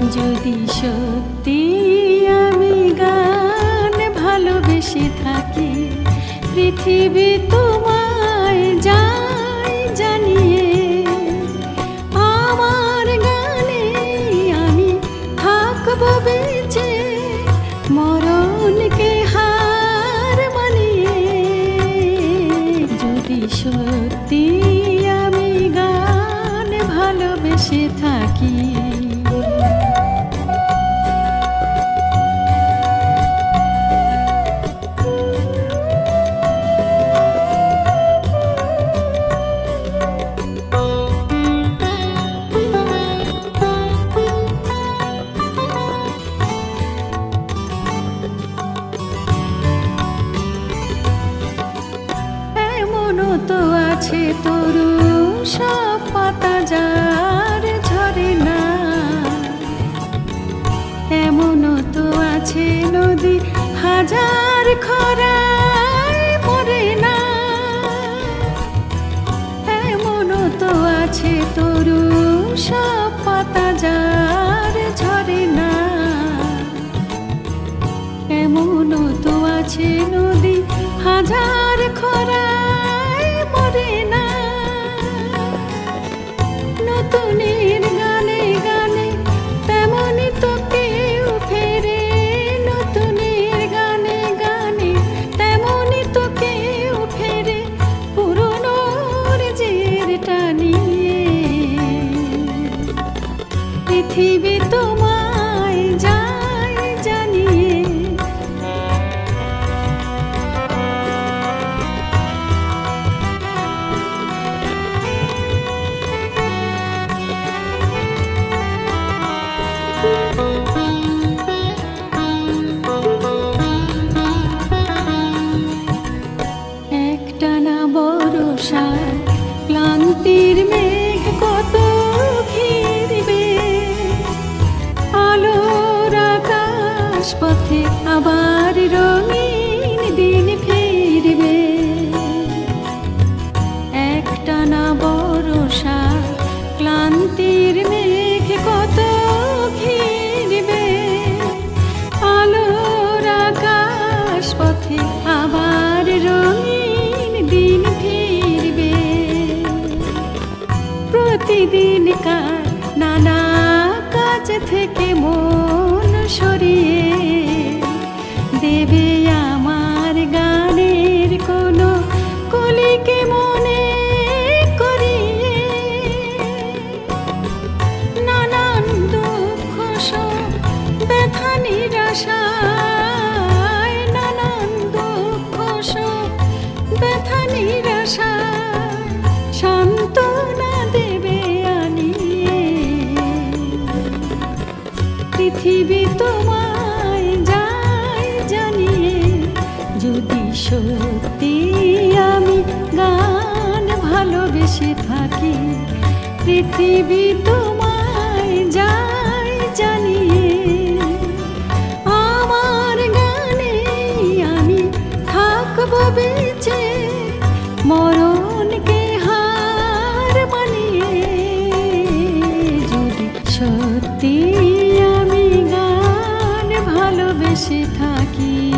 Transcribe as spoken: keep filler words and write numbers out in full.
যদি সত্যি আমি গান ভালোবেসে থাকি, পৃথিবী তোমায় যাই জানিয়ে, আমার গানে আমি থাকবো বেঁচে, মরণকে হার মানিয়ে। যদি সত্যি আমি গান ভালোবেসে থাকি। তো আছে তরু সব পাতা যার ঝরে না, এমনও তো আছে নদী হাজার খরায় মরে না, এমনও তো আছে তরু সব পাতা যার ঝরে না, এমনও তো আছে নদী হাজার খরায় মরে না। নতুনের গানে গানে তেমনি তো কেউ ফেরে, নতুনের গানে গানে তেমনি তো কেউ ফেরে, পুরনোর জেরটা নিয়ে। পৃথিবী তোমায় যাই জানিয়ে, একটানা বর্ষার ক্লান্তির মেঘ কত ঘিরবে, আলোর আকাশ পথে আবার রঙিন দিন ফিরবে। একটানা বর্ষার ক্লান্তির মেঘ কত ঘিরবে, আলোর আকাশ পথে আবার রঙিন দিন ফিরবে। প্রতিদিনকার নানা কাজ থেকে মন সরিয়ে দেবে আমার গানের কোনো কলিকে মনে করিয়ে। নানান দুঃখ শোক ব্যথা নিরাশায়, নানান দুঃখ শোক ব্যথা নিরাশায় সান্ত্বনা দেবে আনিয়ে। পৃথিবী তোমায় যাই জানিয়ে, যদি সত্যি আমি গান ভালোবেসে থাকি, পৃথিবী তোমায় যাই জানিয়ে, আমার গানে আমি থাকবো বেঁচে, মরণকে হার মানিয়ে। যদি সত্যি আমি গান ভালোবেসে থাকি।